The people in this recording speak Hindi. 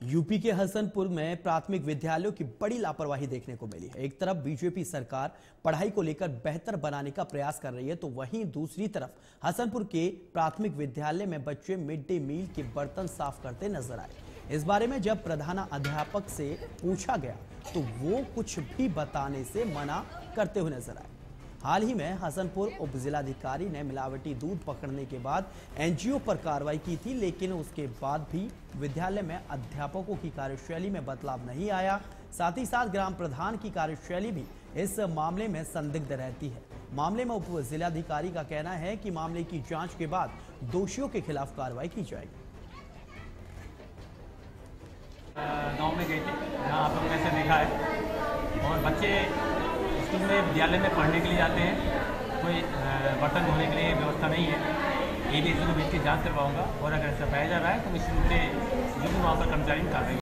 यूपी के हसनपुर में प्राथमिक विद्यालयों की बड़ी लापरवाही देखने को मिली है। एक तरफ बीजेपी सरकार पढ़ाई को लेकर बेहतर बनाने का प्रयास कर रही है, तो वहीं दूसरी तरफ हसनपुर के प्राथमिक विद्यालय में बच्चे मिड डे मील के बर्तन साफ करते नजर आए। इस बारे में जब प्रधानाध्यापक से पूछा गया तो वो कुछ भी बताने से मना करते हुए नजर आए। हाल ही में हसनपुर उप जिलाधिकारी ने मिलावटी दूध पकड़ने के बाद एनजीओ पर कार्रवाई की थी, लेकिन उसके बाद भी विद्यालय में अध्यापकों की कार्यशैली में बदलाव नहीं आया। साथ ही साथ ग्राम प्रधान की कार्यशैली भी इस मामले में संदिग्ध रहती है। मामले में उप जिलाधिकारी का कहना है कि मामले की जांच के बाद दोषियों के खिलाफ कार्रवाई की जाएगी। गाँव में गए थे, जहाँ आप लोग ने ऐसे देखा है, और बच्चे स्कूल में विद्यालय में पढ़ने के लिए जाते हैं। कोई बर्तन धोने के लिए व्यवस्था नहीं है। एडीसी को भेज के जाँच करवाऊंगा, और अगर ऐसा पाया जा रहा है तो निश्चित रूप से जो भी वहाँ पर कर्मचारी कार्रवाई